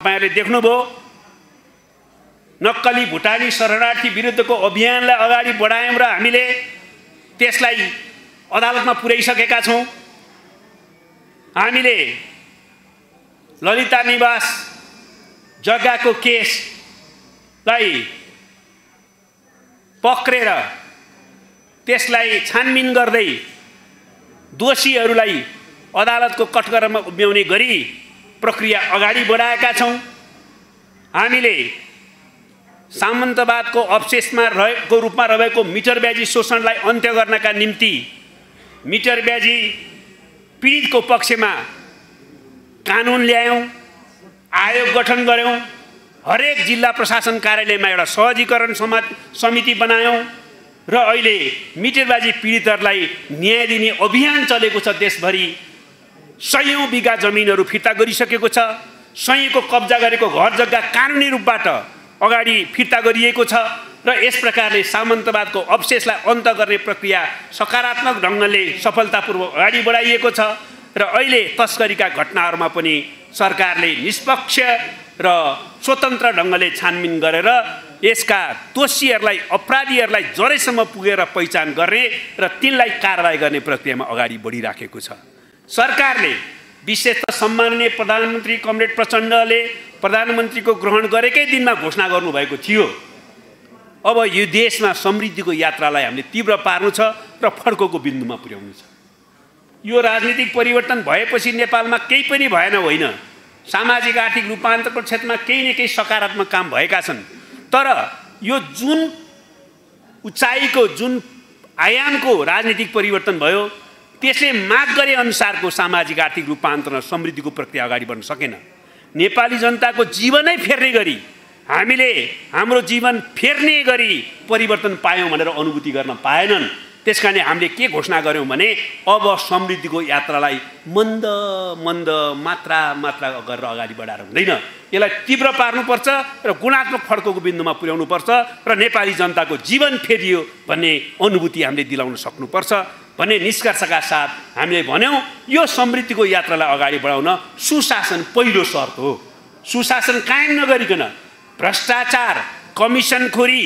तपाईहरुले देख्नुभयो नक्कली भुटानी शरणार्थी विरुद्धको अभियानलाई अगाडि बढायौं र हामीले त्यसलाई अदालतमा पुर्याइसकेका छौं। हामीले ललिता निवास जग्गाको केसलाई पक्रेर त्यसलाई छानबिन गर्दै दोषीहरूलाई अदालतको कठघरामा उभ्याउने गरी प्रक्रिया अगाडि बढाएका छौं। हामीले सामन्तवादको अवशेषमा रहेको रूपमा रहेको मिटरब्याजी शोषणलाई अन्त्य गर्नका निम्ति मिटरब्याजी पीडितको पक्षमा कानुन ल्यायौं, आयोग गठन गर्यौं, हरेक जिल्ला प्रशासन कार्यालयमा एउटा सहजीकरण समिति बनायौं र अहिले मिटरब्याजी पीडितहरूलाई न्याय दिने अभियान चलेको छ। देशभरि सयौं बिघा जमिनहरू फिर्ता गरिसकेको छ। सयौंको कब्जा गरेको घर जग्गा कानुनी रूपबाट अगाडि फिर्ता गरिएको छ र यस प्रकारले सामन्तवादको अवशेषलाई अन्त गर्ने प्रक्रिया सकारात्मक ढंगले सफलतापूर्वक अगाडि बढाइएको छ र अहिले तस्करीका घटनाहरूमा पनि सरकारले निष्पक्ष र स्वतन्त्र ढंगले छानबिन गरेर यसका दोषीहरूलाई अपराधीहरूलाई जरेसम्म पुगेर पहिचान गर्ने र तिनलाई कारबाही गर्ने प्रक्रियामा अगाडि बढिराखेको छ। सरकारले विशेषतः सम्माननीय प्रधानमन्त्री कमरेड प्रचण्डले प्रधानमन्त्रीको ग्रहण गरेकै दिनमा घोषणा गर्नुभएको थियो। अब यो देशमा समृद्धिको यात्रालाई हामीले तीव्र पार्नु छ र फड्कोको बिन्दुमा पुर्याउनु छ। यो राजनीतिक परिवर्तन भएपछि नेपालमा केही पनि भएन होइन। सामाजिक आर्थिक रूपान्तरको क्षेत्रमा केही न केही सकारात्मक काम भएका छन्, तर यो जुन उचाइको जुन आयामको राजनीतिक परिवर्तन भयो त्यसले माग गरे अनुसारको सामाजिक आर्थिक रूपान्तरण समृद्धिको प्रक्रिया अगाडि बढ्न सकेन। नेपाली जनताको जीवनै फेर्ने गरी हामीले हाम्रो जीवन फेर्ने गरी परिवर्तन पायौं भनेर अनुभूति गर्न पाएनन्। त्यसकारण हामीले के घोषणा गर्यौं भने अब समृद्धिको यात्रालाई मन्द मन्द मात्रा गरेर अगाडि बढाएर हुँदैन, यसलाई तीव्र पार्नुपर्छ र गुणात्मक फड्कोको बिन्दुमा पुर्याउनुपर्छ र नेपाली जनताको जीवन फेरियो भन्ने अनुभूति हामीले दिलाउन सक्नुपर्छ भन्ने निष्कर्षका साथ हामीले भन्यौं यो समृद्धिको यात्रालाई अगाडि बढाउन सुशासन पहिलो शर्त हो। सुशासन कायम नगरिकन भ्रष्टाचार, कमिसनखोरी,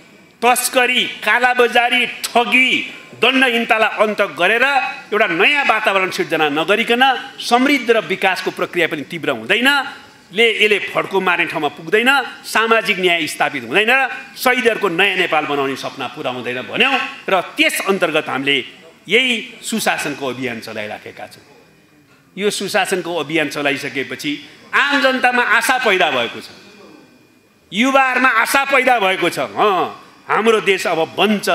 तस्करी, कालाबजारी, ठगी, दण्डहीनतालाई अन्त गरेर एउटा नयाँ वातावरण सिर्जना नगरिकन समृद्ध र विकासको प्रक्रिया पनि तीव्र हुँदैन, यसले फड्को मार्ने ठाउँमा पुग्दैन, सामाजिक न्याय स्थापित हुँदैन र शहीदहरूको नयाँ नेपाल बनाउने सपना पुरा हुँदैन भन्यौं र त्यस अन्तर्गत हामीले यही सुशासनको अभियान चलाइराखेका छौं। यो सुशासनको अभियान चलाइसकेपछि आम जनतामा आशा पैदा भएको छ, युवाहरुमा आशा पैदा भएको छ। हाम्रो देश अब बन्छ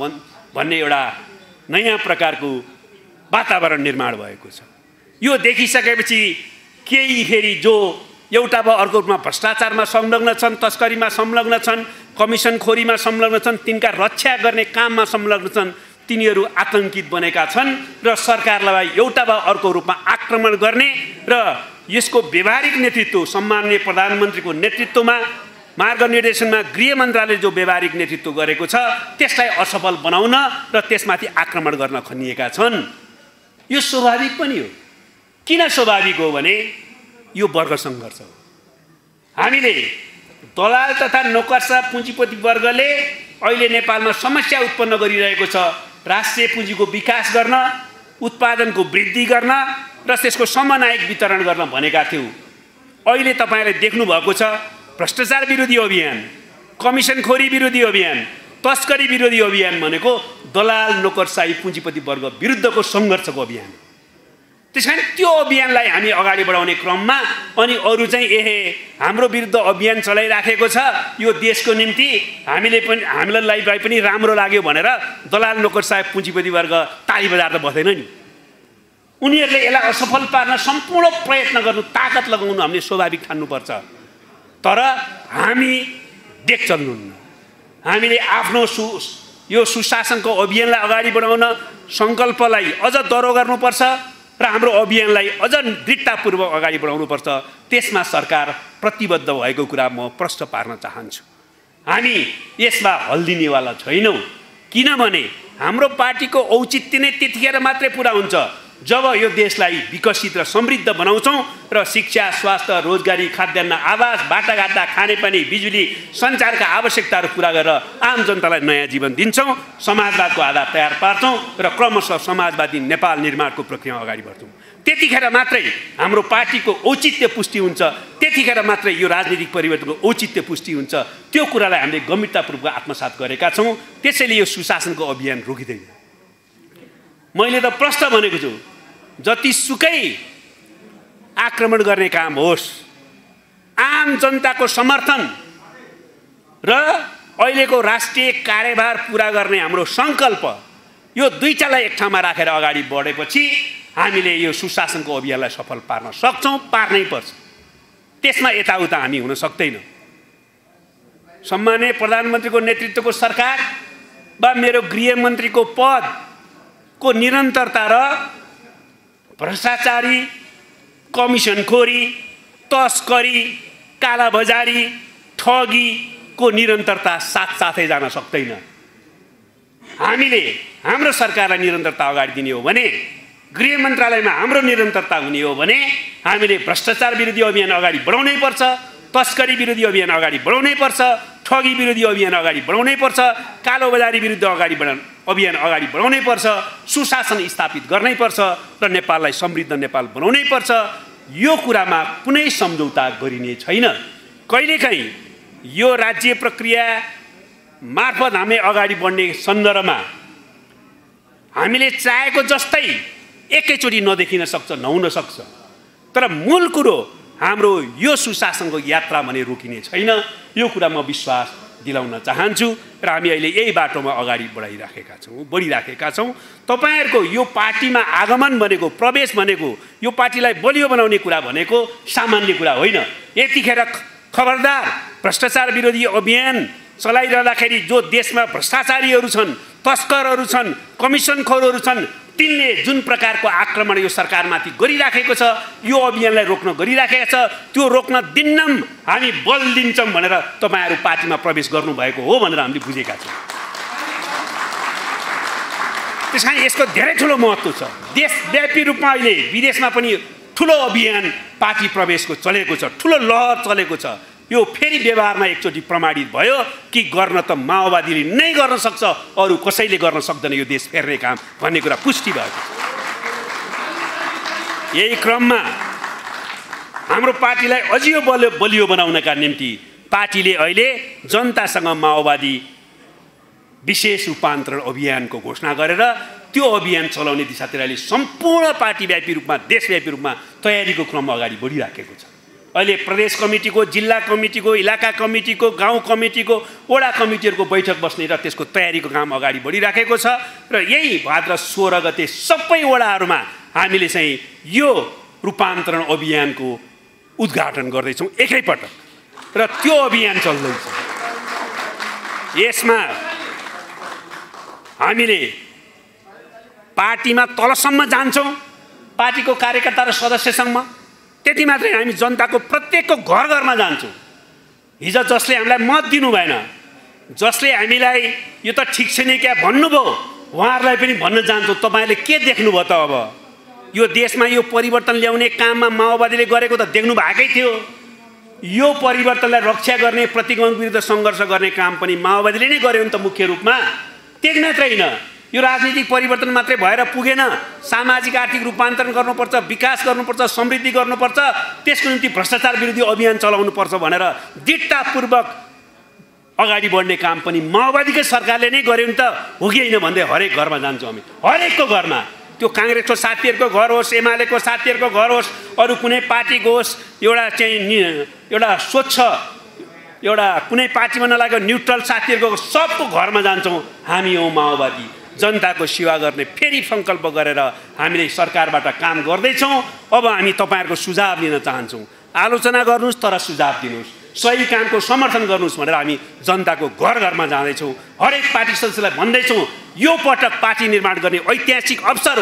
भन्ने एउटा नयाँ प्रकारको वातावरण निर्माण भएको छ। यो देखिसकेपछि केही फेरि जो एउटा वा अर्को रूपमा भ्रष्टाचारमा संलग्न छन्, तस्करीमा संलग्न छन्, कमिसनखोरीमा संलग्न छन्, तिनका रक्षा गर्ने काममा संलग्न छन्, तिनीहरू आतंकित बनेका छन् र सरकारलाई एउटा वा अर्को रूपमा आक्रमण गर्ने र यसको व्यावहारिक नेतृत्व सम्माननीय प्रधानमन्त्रीको नेतृत्वमा मार्ग निर्देशनमा गृह मन्त्रालयले जो व्यावहारिक नेतृत्व गरेको छ त्यसलाई असफल बनाउन र त्यसमाथि आक्रमण गर्न खनिएका छन्। यो स्वाभाविक पनि हो। किन स्वाभाविक हो भने यो वर्ग संघर्ष हो। हामीले दलाल तथा नोकरशाह पुँजीपति वर्गले अहिले नेपालमा समस्या उत्पन्न गरिरहेको छ। राष्ट्रिय पुँजीको विकास गर्न, उत्पादनको वृद्धि गर्न र त्यसको समन्वयक वितरण गर्न भनेका थियौं। अहिले तपाईले देख्नु भएको छ भ्रष्टाचार विरोधी अभियान, कमिसनखोरी विरोधी अभियान, तस्करी विरोधी अभियान भनेको दलाल नोकरशाही पुँजीपति वर्ग विरुद्धको संघर्षको अभियान। त्यसकारण त्यो अभियानलाई हामी अगाडि बढाउने क्रममा अनि अरु चाहिँ हाम्रो विरुद्ध अभियान चलाइराखेको छ, यो देशको निम्ति हामीलाई पनि राम्रो लाग्यो भनेर दलाल नोकरशाही पुँजीपति वर्ग ताली बजाएर त बस्दैन नि। उनीहरूले यसलाई असफल पार्न सम्पूर्ण प्रयत्न गर्नु, ताकत लगाउनु हामीले स्वाभाविक ठान्नुपर्छ। तर हामी देख चल्नुहुन्न। हामीले आफ्नो यो सुशासनको अभियानलाई अगाडि बढाउन संकल्पलाई अझ दह्रो गर्नुपर्छ र हाम्रो अभियानलाई अझ दृढतापूर्वक अगाडि बढाउनुपर्छ। त्यसमा सरकार प्रतिबद्ध भएको कुरा म प्रश्न पार्न चाहन्छु। हामी यसमा हल्दिनेवाला छैनौं, किनभने हाम्रो पार्टीको औचित्य नै त्यतिखेर मात्रै पूरा हुन्छ जब यो देशलाई विकसित र समृद्ध बनाउँछौँ र शिक्षा, स्वास्थ्य, रोजगारी, खाद्यान्न, आवास, बाटाघाटा, खानेपानी, बिजुली, सञ्चारका आवश्यकताहरू पुरा गरेर आम जनतालाई नयाँ जीवन दिन्छौँ, समाजवादको आधार तयार पार्छौँ र क्रमशः समाजवादी नेपाल निर्माणको प्रक्रिया अगाडि बढ्छौँ। त्यतिखेर मात्रै हाम्रो पार्टीको औचित्य पुष्टि हुन्छ, त्यतिखेर मात्रै यो राजनीतिक परिवर्तनको औचित्य पुष्टि हुन्छ। त्यो कुरालाई हामीले गम्भीरतापूर्वक आत्मसात गरेका छौँ। त्यसैले यो सुशासनको अभियान रोकिँदैन। मैले त प्रश्न भनेको छु, जतिसुकै आक्रमण गर्ने काम होस्, आम जनताको समर्थन र अहिलेको राष्ट्रिय कार्यभार पुरा गर्ने हाम्रो सङ्कल्प, यो दुईटालाई एक ठाउँमा राखेर अगाडि बढेपछि हामीले यो सुशासनको अभियानलाई सफल पार्न सक्छौँ, पार्नै पर्छ। त्यसमा यताउता हामी हुन सक्दैनौँ। सम्माननीय प्रधानमन्त्रीको नेतृत्वको सरकार वा मेरो गृहमन्त्रीको पदको निरन्तरता र भ्रष्टाचारी, कमिसनखोरी, तस्करी, कालाबजारी, ठगीको निरन्तरता साथसाथै जान सक्दैन। हामीले हाम्रो सरकारलाई निरन्तरता अगाडि दिने हो भने, गृह मन्त्रालयमा हाम्रो निरन्तरता हुने हो भने हामीले भ्रष्टाचार विरोधी अभियान अगाडि बढाउनै पर्छ, तस्करी विरोधी अभियान अगाडि बढाउनै पर्छ, ठगी विरोधी अभियान अगाडि बढाउनै पर्छ, कालोबजारी विरुद्ध अभियान अगाडि बढाउनै पर्छ, सुशासन स्थापित गर्नै पर्छ र नेपाललाई समृद्ध नेपाल बनाउनै पर्छ। यो कुरामा कुनै सम्झौता गरिने छैन। कहिलेकाहीँ यो राज्य प्रक्रिया मार्फत हामी अगाडि बढ्ने सन्दर्भमा हामीले चाहेको जस्तै एकैचोटि नदेखिन सक्छ, नहुन सक्छ, तर मूल कुरो हाम्रो यो सुशासनको यात्रा भने रोकिने छैन। यो कुरा म विश्वास दिलाउन चाहन्छु र हामी अहिले यही बाटोमा अगाडि बढिराखेका छौँ। तपाईँहरूको यो पार्टीमा आगमन भनेको, प्रवेश भनेको, यो पार्टीलाई बलियो बनाउने कुरा भनेको सामान्य कुरा होइन। यतिखेर खबरदार, भ्रष्टाचार विरोधी अभियान चलाइरहँदाखेरि जो देशमा भ्रष्टाचारीहरू छन्, तस्करहरू छन्, कमिसनखोरहरू छन्, तिनले जुन प्रकारको आक्रमण यो सरकारमाथि गरिराखेको छ, यो अभियानलाई रोक्न गरिराखेका छ, त्यो रोक्न दिन्नौँ, हामी बल दिन्छौँ भनेर तपाईँहरू पार्टीमा प्रवेश गर्नुभएको हो भनेर हामीले बुझेका छौँ। त्यस कारण यसको धेरै ठुलो महत्त्व छ। देशव्यापी रूपमा अहिले विदेशमा पनि ठुलो अभियान पार्टी प्रवेशको चलेको छ, ठुलो लहर चलेको छ। यो फेरि व्यवहारमा एकचोटि प्रमाणित भयो कि गर्न त माओवादीले नै गर्न सक्छ, अरू कसैले गर्न सक्दैन यो देश फेर्ने काम भन्ने कुरा पुष्टि भएको छ। यही क्रममा हाम्रो पार्टीलाई अझियो बलियो बनाउनका निम्ति पार्टीले अहिले जनतासँग माओवादी विशेष रूपान्तरण अभियानको घोषणा गरेर त्यो अभियान चलाउने दिशातिर अहिले सम्पूर्ण पार्टीव्यापी रूपमा, देशव्यापी रूपमा तयारीको क्रम अगाडि बढिराखेको छ। अहिले प्रदेश कमिटीको, जिल्ला कमिटीको, इलाका कमिटीको, गाउँ कमिटीको, वडा कमिटीहरूको बैठक बस्ने र त्यसको तयारीको काम अगाडि बढिराखेको छ र यही भाद्र 16 गते सबै वडाहरूमा हामीले चाहिँ यो रूपान्तरण अभियानको उद्घाटन गर्दैछौँ एकैपटक र त्यो अभियान चल्दैछ। यसमा हामीले पार्टीमा तलसम्म जान्छौँ, पार्टीको कार्यकर्ता र सदस्यसम्म। त्यति मात्रै हामी जनताको प्रत्येकको घर घरमा जान्छौँ। हिजो जसले हामीलाई मत दिनु भएन, जसले हामीलाई यो त ठिक छैन क्या भन्नुभयो, उहाँहरूलाई पनि भन्न जान्छौँ, तपाईँले के देख्नुभयो त? अब यो देशमा यो परिवर्तन ल्याउने काममा माओवादीले गरेको त देख्नु भएकै थियो। यो परिवर्तनलाई रक्षा गर्ने, प्रतिगमन विरुद्ध सङ्घर्ष गर्ने काम पनि माओवादीले नै गर्यो नि त मुख्य रूपमा। त्यति मात्रै होइन, यो राजनीतिक परिवर्तन मात्रै भएर पुगेन, सामाजिक आर्थिक रूपान्तरण गर्नुपर्छ, विकास गर्नुपर्छ, समृद्धि गर्नुपर्छ, त्यसको निम्ति भ्रष्टाचार विरोधी अभियान चलाउनुपर्छ भनेर दृढतापूर्वक अगाडि बढ्ने काम पनि माओवादीकै सरकारले नै गर्यो नि त, हो कि होइन भन्दै हरेक घरमा जान्छौँ हामी। हरेकको घरमा, त्यो काङ्ग्रेसको साथीहरूको घर होस्, एमालेको साथीहरूको घर होस्, अरू कुनै पार्टीको होस्, एउटा स्वच्छ, एउटा कुनै पार्टीमा नलागेको न्युट्रल साथीहरूको सबको घरमा जान्छौँ। हामी हौँ माओवादी, जनताको सेवा गर्ने फेरि सङ्कल्प गरेर हामीले सरकारबाट काम गर्दैछौँ। अब हामी तपाईँहरूको सुझाव लिन चाहन्छौँ। आलोचना गर्नुहोस् तर सुझाव दिनुहोस्, सही कामको समर्थन गर्नुहोस् भनेर हामी जनताको घर घरमा जाँदैछौँ। हरेक पार्टी सदस्यलाई भन्दैछौँ, यो पटक पार्टी निर्माण गर्ने ऐतिहासिक अवसर हो।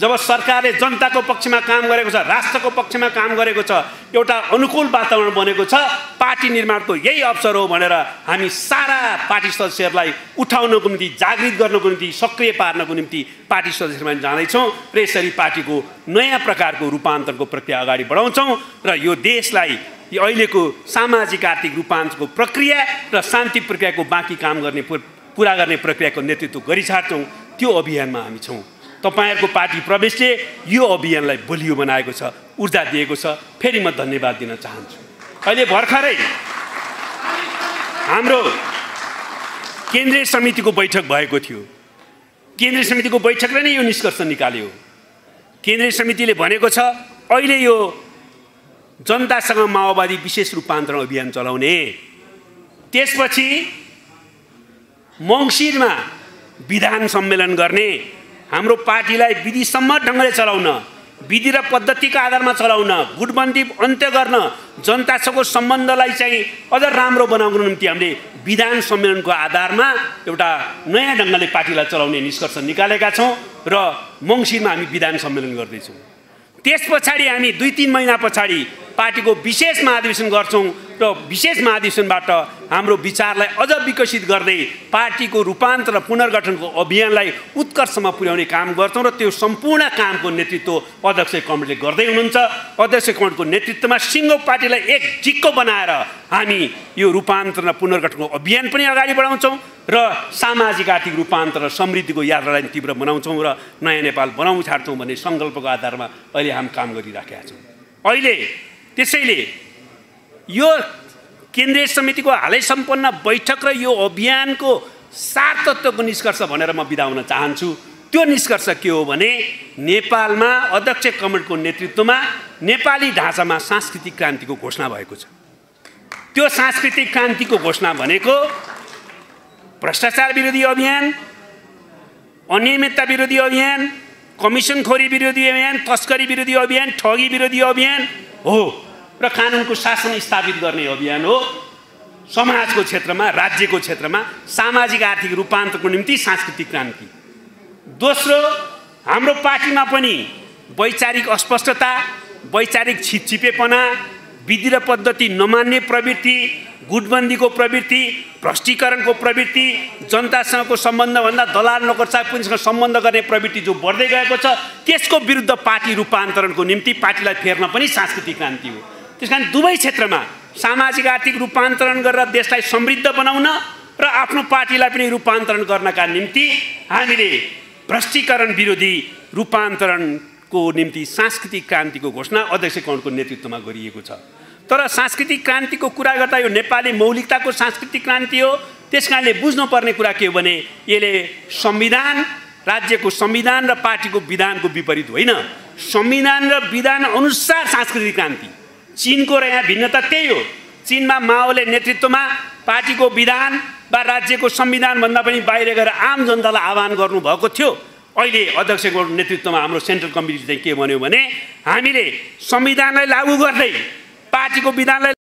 जब सरकारले जनताको पक्षमा काम गरेको छ, राष्ट्रको पक्षमा काम गरेको छ, एउटा अनुकूल वातावरण बनेको छ, पार्टी निर्माणको यही अवसर हो भनेर हामी सारा पार्टी सदस्यहरूलाई उठाउनको निम्ति, जागृत गर्नको निम्ति, सक्रिय पार्नको निम्ति पार्टी सदस्यमा जाँदैछौँ र यसरी पार्टीको नयाँ प्रकारको रूपान्तरणको प्रक्रिया अगाडि बढाउँछौँ र यो देशलाई अहिलेको सामाजिक आर्थिक रूपान्तरणको प्रक्रिया र शान्ति प्रक्रियाको बाँकी काम गर्ने पुरा गर्ने प्रक्रियाको नेतृत्व गरिछाड्छौँ। त्यो अभियानमा हामी छौँ। तपाईहरुको पार्टी प्रवेशले यो अभियानलाई बलियो बनाएको छ, ऊर्जा दिएको छ। फेरि म धन्यवाद दिन चाहन्छु। अहिले भर्खरै हाम्रो केन्द्रीय समितिको बैठक भएको थियो। केन्द्रीय समितिको बैठकले नै यो निष्कर्ष निकाल्यो। केन्द्रीय समितिले भनेको छ अहिले यो जनतासँग माओवादी विशेष रूपान्तरण अभियान चलाउने, त्यसपछि मङ्सिरमा विधान सम्मेलन गर्ने, हाम्रो पार्टीलाई विधिसम्म ढङ्गले चलाउन, विधि र पद्धतिको आधारमा चलाउन, गुटबन्दी अन्त्य गर्न, जनतासँगको सम्बन्धलाई चाहिँ अझ राम्रो बनाउनको निम्ति हामीले विधान सम्मेलनको आधारमा एउटा नयाँ ढङ्गले पार्टीलाई चलाउने निष्कर्ष निकालेका छौँ र मङ्सिरमा हामी विधान सम्मेलन गर्दैछौँ। त्यस पछाडि हामी 2-3 महिना पछाडि पार्टीको विशेष महाधिवेशन गर्छौँ र विशेष महाधिवेशनबाट हाम्रो विचारलाई अझ विकसित गर्दै पार्टीको रूपान्तरण र पुनर्गठनको अभियानलाई उत्कर्षमा पुर्याउने काम गर्छौँ र त्यो सम्पूर्ण कामको नेतृत्व अध्यक्ष कमिटीले गर्दै हुनुहुन्छ। अध्यक्ष कमिटीको नेतृत्वमा सिङ्गो पार्टीलाई एक जिक्को बनाएर हामी यो रूपान्तरण र पुनर्गठनको अभियान पनि अगाडि बढाउँछौँ र सामाजिक आर्थिक रूपान्तरण र समृद्धिको यात्रालाई तीव्र बनाउँछौँ र नयाँ नेपाल बनाउन छाड्छौँ भन्ने सङ्कल्पको आधारमा अहिले हामी काम गरिराखेका छौँ। अहिले त्यसैले यो केन्द्रीय समितिको हालै सम्पन्न बैठक र यो अभियानको सार तत्त्वको निष्कर्ष भनेर म बिदा हुन चाहन्छु। त्यो निष्कर्ष के हो भने नेपालमा अध्यक्ष कमिटीको नेतृत्वमा नेपाली ढाँचामा सांस्कृतिक क्रान्तिको घोषणा भएको छ। त्यो सांस्कृतिक क्रान्तिको घोषणा भनेको भ्रष्टाचार विरोधी अभियान, अनियमितता विरोधी अभियान, कमिसनखोरी विरोधी अभियान, तस्करी विरोधी अभियान, ठगी विरोधी अभियान हो र कानुनको शासन स्थापित गर्ने अभियान हो। समाजको क्षेत्रमा, राज्यको क्षेत्रमा सामाजिक आर्थिक रूपान्तरणको निम्ति सांस्कृतिक क्रान्ति। दोस्रो, हाम्रो पार्टीमा पनि वैचारिक अस्पष्टता, वैचारिक छिपछिपेपना, विधि र पद्धति नमान्ने प्रवृत्ति, गुटबन्दीको प्रवृत्ति, भ्रष्टीकरणको प्रवृत्ति, जनतासँगको सम्बन्धभन्दा दलाल नोकरचाकरीसँग सम्बन्ध गर्ने प्रवृत्ति जो बढ्दै गएको छ, त्यसको विरुद्ध पार्टी रूपान्तरणको निम्ति पार्टीलाई फेर्न पनि सांस्कृतिक क्रान्ति हो। त्यसकारण दुवै क्षेत्रमा सामाजिक आर्थिक रूपान्तरण गरेर देशलाई समृद्ध बनाउन र आफ्नो पार्टीलाई पनि रूपान्तरण गर्नका निम्ति हामीले भ्रष्टीकरण विरोधी रूपान्तरणको निम्ति सांस्कृतिक क्रान्तिको घोषणा अध्यक्ष कमिटीको नेतृत्वमा गरिएको छ। तर सांस्कृतिक क्रान्तिको कुरा गर्दा यो नेपाली मौलिकताको सांस्कृतिक क्रान्ति हो। त्यसकारणले बुझ्नुपर्ने कुरा के हो भने यसले संविधान, राज्यको संविधान र पार्टीको विधानको विपरीत होइन, संविधान र विधान अनुसार सांस्कृतिक क्रान्ति। चीनको र यहाँ भिन्नता त्यही हो। चीनमा माओले नेतृत्वमा पार्टीको विधान वा राज्यको संविधान भन्दा पनि बाहिर गएर आम जनतालाई आह्वान गर्नुभएको थियो। अहिले अध्यक्षको नेतृत्वमा हाम्रो सेन्ट्रल कमिटी चाहिँ के भन्यो भने हामीले संविधानलाई लागू गर्दै पार्टीको विधानलाई